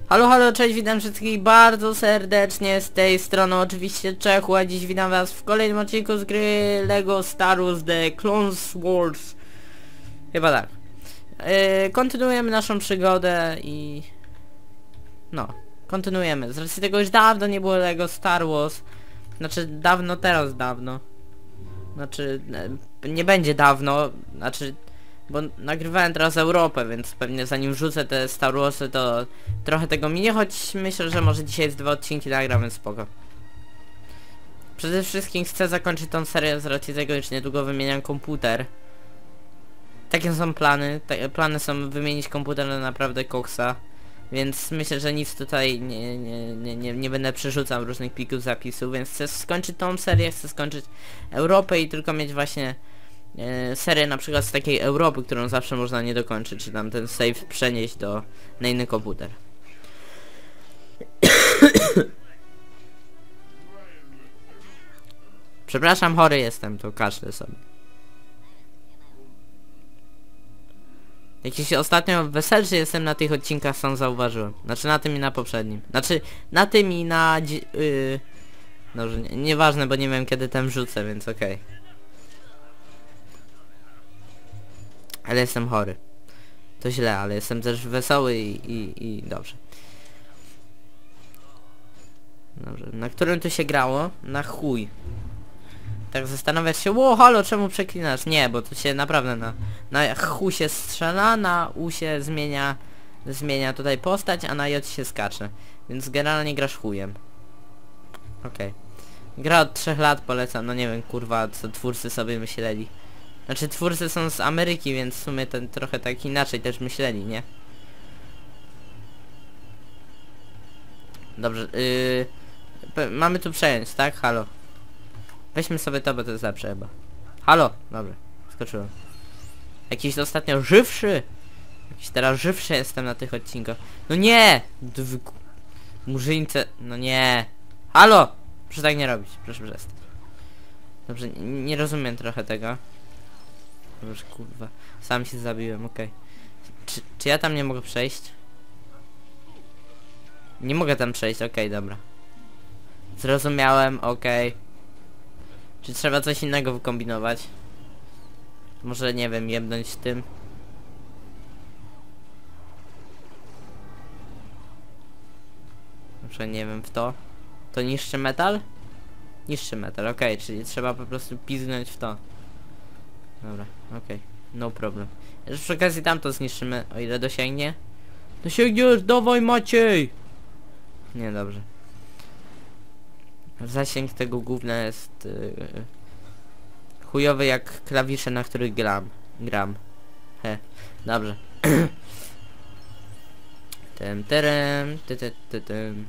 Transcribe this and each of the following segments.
Halo, halo, cześć, witam wszystkich bardzo serdecznie z tej strony oczywiście Czechu, a dziś witam was w kolejnym odcinku z gry LEGO Star Wars The Clone Wars. Chyba tak. Kontynuujemy naszą przygodę i... No, kontynuujemy. Z racji tego już dawno nie było LEGO Star Wars. Znaczy dawno, teraz dawno. Znaczy, nie będzie dawno, znaczy... Bo nagrywałem teraz Europę, więc pewnie zanim wrzucę te Star Warsy to trochę tego minie, choć myślę, że może dzisiaj z 2 odcinki nagram, więc spoko. Przede wszystkim chcę zakończyć tą serię z racji tego, już niedługo wymieniam komputer. Takie są plany, plany są wymienić komputer na naprawdę koksa. Więc myślę, że nic tutaj nie będę przerzucał różnych plików zapisów, więc chcę skończyć tą serię, chcę skończyć Europę i tylko mieć właśnie serię na przykład z takiej Europy, którą zawsze można nie dokończyć, czy tam ten save przenieść na inny komputer. Przepraszam, chory jestem, to kaszlę sobie. Jakiś ostatnio weselszy jestem na tych odcinkach, sam zauważyłem. Znaczy na tym i na poprzednim. Znaczy na tym i na... Dobrze, nieważne, bo nie wiem kiedy ten wrzucę, więc okej. Ale jestem chory. To źle, ale jestem też wesoły i dobrze. Dobrze, na którym tu się grało? Na chuj. Tak zastanawiać się, o halo, czemu przeklinasz? Nie, bo tu się naprawdę na chuj się strzela, na u się zmienia tutaj postać, a na j się skacze. Więc generalnie grasz chujem. Okej. Gra od 3 lat polecam, no nie wiem kurwa co twórcy sobie myśleli. Znaczy twórcy są z Ameryki, więc w sumie ten trochę tak inaczej też myśleli, nie? Dobrze, mamy tu przejąć, tak? Halo. Weźmy sobie to, bo to jest lepsze chyba. Halo! Dobra, skoczyłem. Jakiś ostatnio żywszy! Jakiś teraz żywszy jestem na tych odcinkach. No nie! Murzyńce, no nie! Halo! Proszę tak nie robić, proszę przestać. Dobrze, nie rozumiem trochę tego. Dobrze, kurwa. Sam się zabiłem, okej. Czy ja tam nie mogę przejść? Nie mogę tam przejść, okej, dobra. Zrozumiałem, okej. Czy trzeba coś innego wykombinować? Może, nie wiem, jebnąć tym? Może, nie wiem, w to? To niszczy metal? Niszczy metal, okej, czyli trzeba po prostu pizgnąć w to. Dobra, okej, no problem. Już przy okazji tamto zniszczymy, o ile dosięgnie. Dosięgniesz, dawaj Maciej! Nie, dobrze. Zasięg tego gówna jest chujowy jak klawisze, na których gram. He, dobrze. Terem, tym.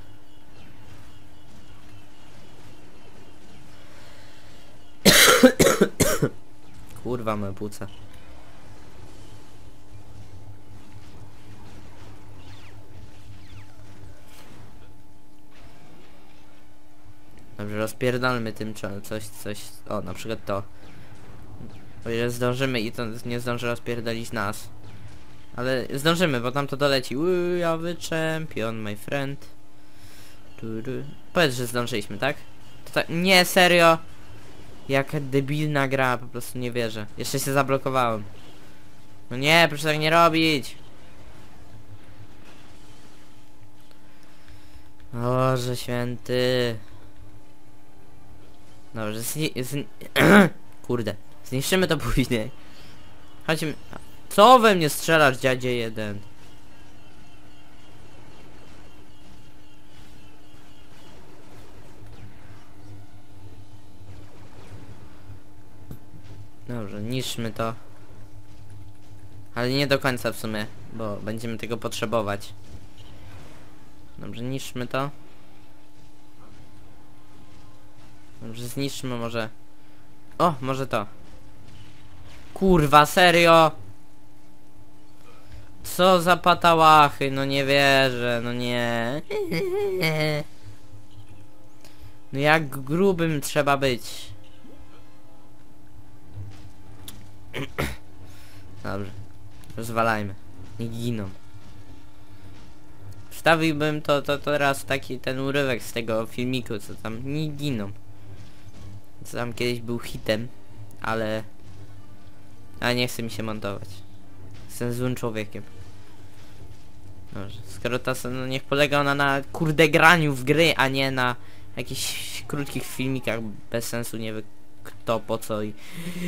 Kurwa, moje płuca. Dobrze, rozpierdolmy tym coś. O, na przykład to. O ile zdążymy i to nie zdąży rozpierdolić nas. Ale zdążymy, bo tam to doleci. Ja wy champion, my friend. Powiedz, że zdążyliśmy, tak? Nie, serio. Jaka debilna gra, po prostu nie wierzę. Jeszcze się zablokowałem. No nie, proszę tak nie robić. Boże święty. Dobrze, kurde. Zniszczymy to później. Chodźmy. Co we mnie strzelasz, dziadzie jeden? Dobrze, niszczmy to. Ale nie do końca w sumie, bo będziemy tego potrzebować. Dobrze, niszczmy to. Dobrze, zniszczmy może... O, może to. Kurwa, serio? Co za patałachy, no nie wierzę, no nie. No jak grubym trzeba być. Dobrze. Rozwalajmy. Nie giną. Wstawiłbym to teraz taki ten urywek z tego filmiku, co tam nie giną. Co tam kiedyś był hitem, ale nie chce mi się montować. Jestem złym człowiekiem. Dobrze, skoro ta no niech polega ona na kurde graniu w gry, a nie na jakichś krótkich filmikach bez sensu, nie wie kto, po co i...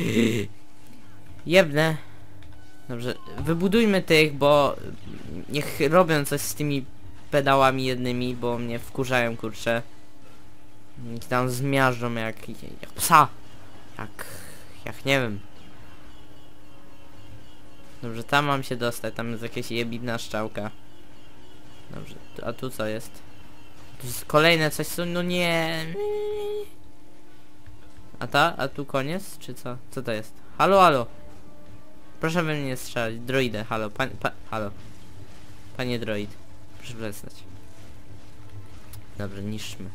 Jebne. Dobrze, wybudujmy tych, bo niech robią coś z tymi pedałami jednymi, bo mnie wkurzają, kurczę. I tam zmiażdżą jak psa. Jak nie wiem. Dobrze, tam mam się dostać, tam jest jakaś jebidna szczałka. Dobrze, a tu co jest? Tu jest kolejne coś, co... no nie... A tu koniec? Czy co? Co to jest? Halo, halo! Proszę we mnie nie strzelać. Droidę, halo, halo. Panie droid. Proszę przestać. Dobrze, niszczmy.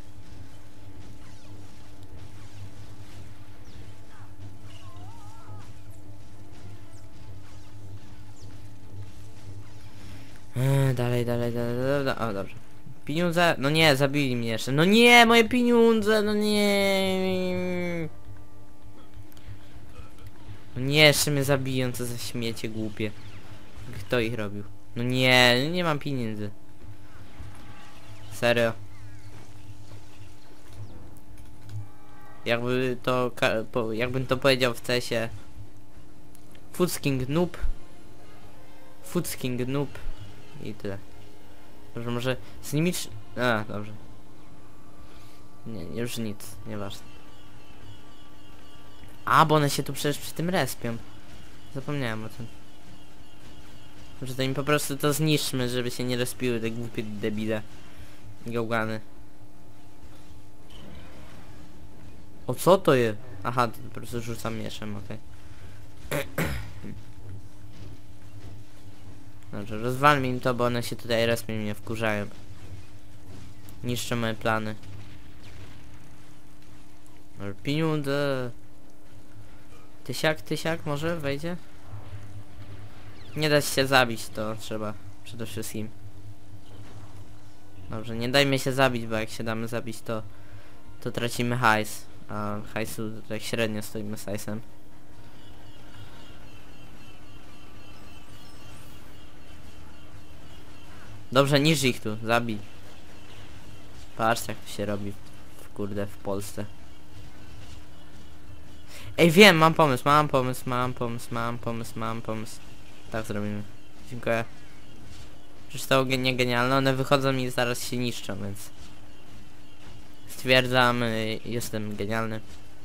Dalej. O, dobrze. Pieniądze? No nie, zabili mnie jeszcze. No nie, moje pieniądze, no nie. No nie, jeszcze mnie zabiją, co za śmiecie głupie. Kto ich robił? No nie mam pieniędzy. Serio. Jakbym to powiedział w CS-ie. Fucking noob. Fucking noob. I tyle. Dobrze, może z nimi... dobrze. Nie, już nic, nieważne. Bo one się tu przecież przy tym respią. Zapomniałem o tym. Może to im po prostu to zniszczmy, żeby się nie respiły te głupie debile. Gałgany. O, co to jest? Aha, to po prostu rzucam mieczem, okej. Dobrze, rozwalmy im to, bo one się tutaj respią i mnie wkurzają. Niszczę moje plany. Może pieniądze. Tysiak może wejdzie? Nie da się zabić, to trzeba przede wszystkim. Dobrze, nie dajmy się zabić, bo jak się damy zabić, to tracimy hajs. A hajsu tak średnio stoimy z hajsem. Dobrze, niż ich tu, zabij. Patrz jak to się robi w Polsce. Ej, wiem, mam pomysł. Tak zrobimy. Dziękuję. Przecież to nie genialne, one wychodzą i zaraz się niszczą, więc... Stwierdzam, jestem genialny.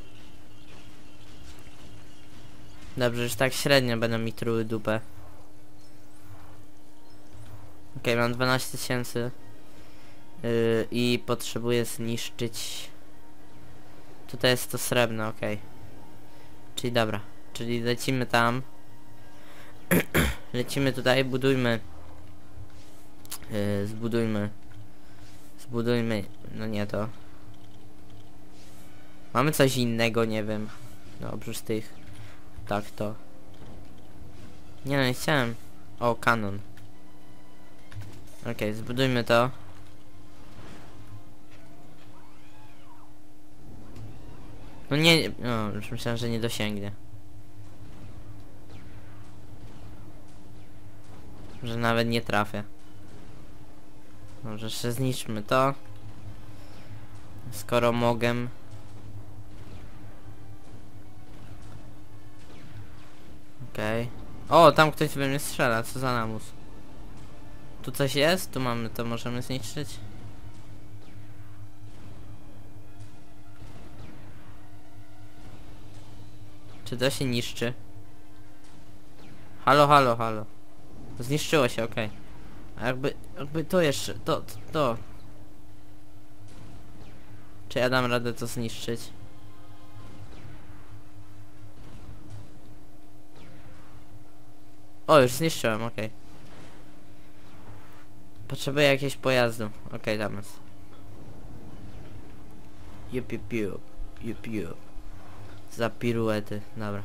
Dobrze, już tak średnio będą mi truły dupę. Okej, mam 12 000. I potrzebuję zniszczyć... Tutaj jest to srebrne, okej. Czyli dobra, czyli lecimy tam. Lecimy tutaj, budujmy. Zbudujmy, no nie to. Mamy coś innego, nie wiem. No oprócz tych. Tak to. Nie no, nie chciałem. O, kanon. Okej, zbudujmy to. No nie, no już myślałem, że nie dosięgnie. Że nawet nie trafię. Może jeszcze zniszczmy to. Skoro mogę. Okej. O, tam ktoś we mnie strzela, co za namus. Tu coś jest? Tu mamy, to możemy zniszczyć. Czy to się niszczy? Halo. Zniszczyło się, okej. A jakby to jeszcze, to. Czy ja dam radę to zniszczyć? O, już zniszczyłem, okej. Potrzebuję jakiegoś pojazdu. Okej, tam jest. Jup. Za piruety, dobra.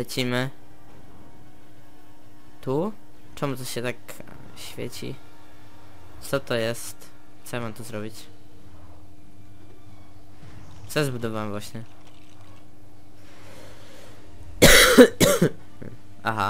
Lecimy. Tu? Czemu to się tak świeci? Co to jest? Co ja mam tu zrobić? Co ja zbudowałem właśnie? Aha.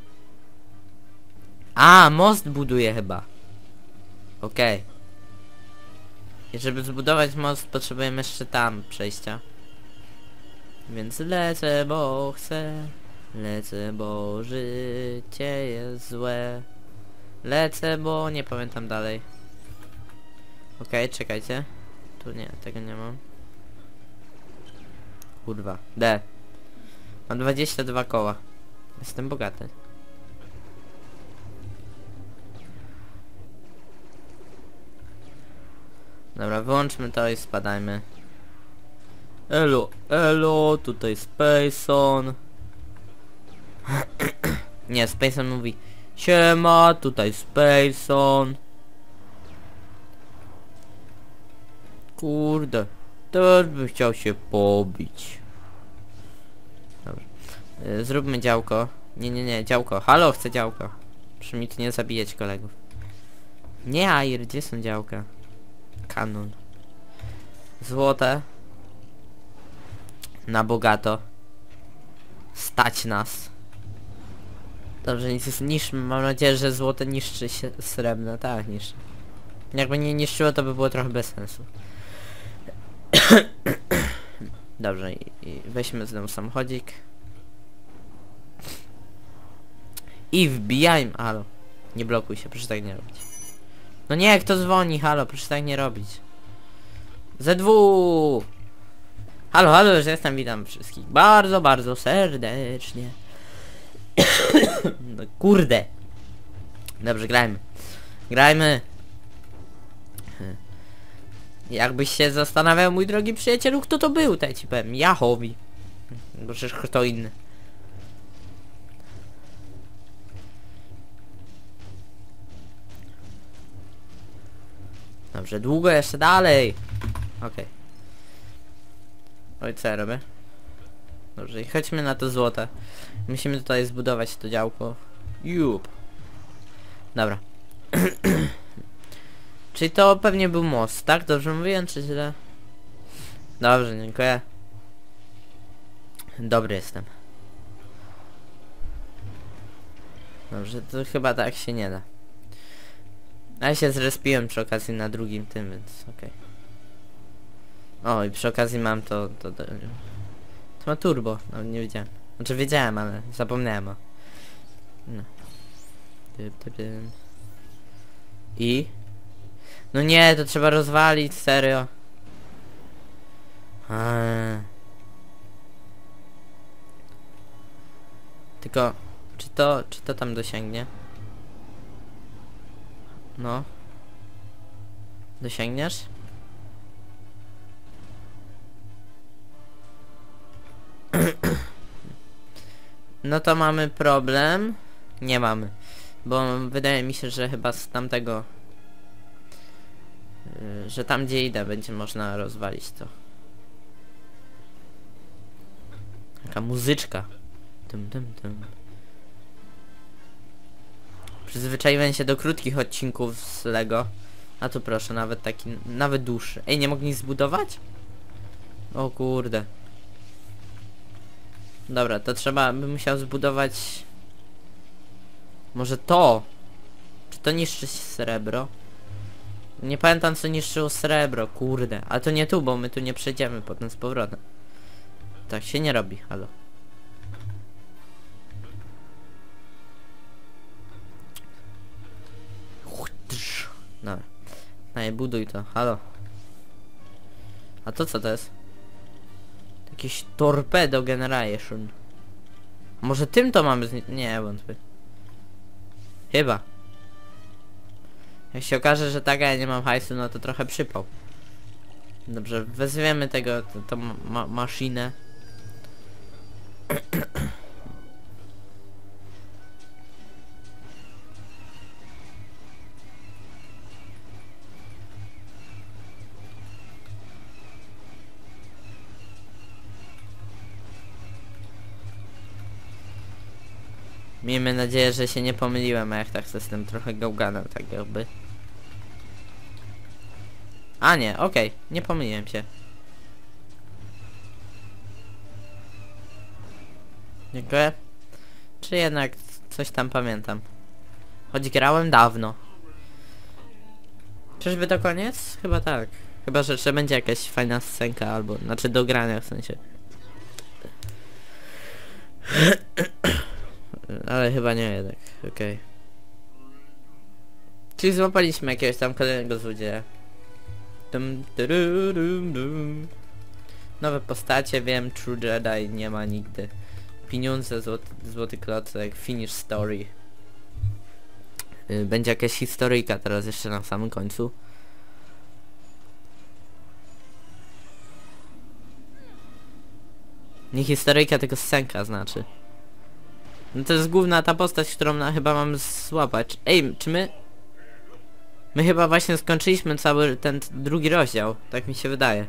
A, most buduję chyba. Okej. I żeby zbudować most, potrzebujemy jeszcze tam przejścia. Więc lecę, bo chcę. Lecę, bo życie jest złe. Lecę, bo nie pamiętam dalej. Okej, czekajcie. Tu nie, tego nie mam. Kurwa. D. Mam 22 koła. Jestem bogaty. Dobra, wyłączmy to i spadajmy. Elo, elo, tutaj Spacon. Nie, Spacon mówi siema, tutaj Spacon. Kurde, też bym chciał się pobić. Dobra. Zróbmy działko. Nie, działko. Halo, chcę działko. Proszę mi tu nie zabijać kolegów. Nie, Air, gdzie są działka? Kanon. Złote. Na bogato. Stać nas. Dobrze, nic niszczmy. Mam nadzieję, że złote niszczy się srebrne. Tak, niszczy. Jakby nie niszczyło, to by było trochę bez sensu. Dobrze, i weźmy znowu samochodzik. I wbijajmy. Halo. Nie blokuj się, proszę tak nie robić. No nie, kto dzwoni? Halo, proszę tak nie robić. ZW! Halo, halo, już jestem, witam wszystkich bardzo, bardzo serdecznie. No kurde. Dobrze, grajmy. Grajmy. Jakbyś się zastanawiał, mój drogi przyjacielu, kto to był, to ja ci powiem. Jahowi. Bo przecież kto inny. Dobrze, długo jeszcze dalej. Okej. Oj, co ja robię? Dobrze, i chodźmy na to złote. Musimy tutaj zbudować to działko. Jup. Dobra. Czyli to pewnie był most, tak? Dobrze mówiłem, czy źle? Dobrze, dziękuję. Dobry jestem. Dobrze, to chyba tak się nie da. A ja się zrespiłem przy okazji na drugim tym, więc okej. O, i przy okazji mam to ma turbo, no nie wiedziałem. Znaczy wiedziałem, ale zapomniałem o. No. I? No nie, to trzeba rozwalić, serio. Tylko, czy to tam dosięgnie? No. Dosięgniesz? No to mamy problem. Nie mamy. Bo wydaje mi się, że chyba z tamtego... że tam gdzie idę będzie można rozwalić to. Taka muzyczka. Przyzwyczaiłem się do krótkich odcinków z Lego. A tu proszę, nawet taki, nawet dłuższy. Ej, nie mogę nic zbudować? O kurde. Dobra, to trzeba, bym musiał zbudować... Może to? Czy to niszczy srebro? Nie pamiętam, co niszczyło srebro, kurde. Ale to nie tu, bo my tu nie przejdziemy potem z powrotem. Tak się nie robi, halo. Dobra. No i buduj to, halo. A to co to jest? Jakieś torpedo generation. Może tym to mamy nie, wątpię. Chyba. Jak się okaże, że tak, a ja nie mam hajsu, no to trochę przypał. Dobrze, wezwiemy tego, tą maszynę. Miejmy nadzieję, że się nie pomyliłem, a jak tak jestem trochę gałganem, tak jakby. A nie, okej, nie pomyliłem się. Dziękuję. Czy jednak coś tam pamiętam? Choć grałem dawno. Czyżby to koniec? Chyba tak. Chyba, że jeszcze będzie jakaś fajna scenka albo... Znaczy do grania w sensie. Ale chyba nie jednak. Okej. Czyli złapaliśmy jakiegoś tam kolejnego złodzieja. Nowe postacie, wiem, True Jedi nie ma nigdy. Pieniądze, złoty klocek, finish story. Będzie jakaś historyjka teraz jeszcze na samym końcu. Nie historyjka, tylko scenka znaczy. No to jest główna ta postać, którą chyba mam złapać. Ej, czy my... My chyba właśnie skończyliśmy cały ten drugi rozdział, tak mi się wydaje.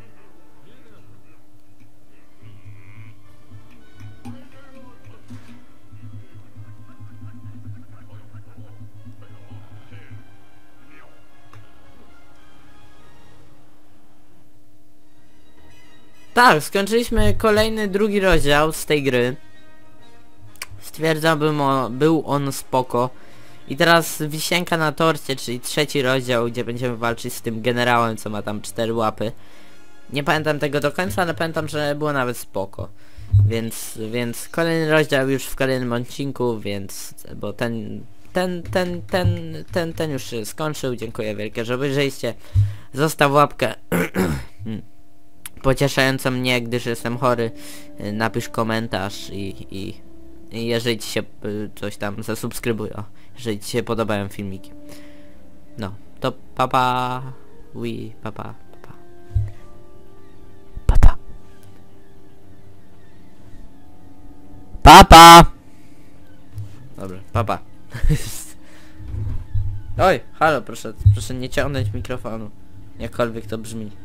Tak, skończyliśmy kolejny drugi rozdział z tej gry. Stwierdzałbym, był on spoko. I teraz wisienka na torcie, czyli trzeci rozdział, gdzie będziemy walczyć z tym generałem, co ma tam 4 łapy. Nie pamiętam tego do końca, ale pamiętam, że było nawet spoko. Więc kolejny rozdział już w kolejnym odcinku, więc... Bo ten już się skończył. Dziękuję wielkie, że obejrzeliście. Zostaw łapkę pocieszającą mnie, gdyż jestem chory. Napisz komentarz i jeżeli ci się coś tam zasubskrybuj, jeżeli ci się podobają filmiki. No, to papa, papa, papa. Papa. Papa! Dobra, papa. Oj, halo, proszę nie ciągnąć mikrofonu. Jakkolwiek to brzmi.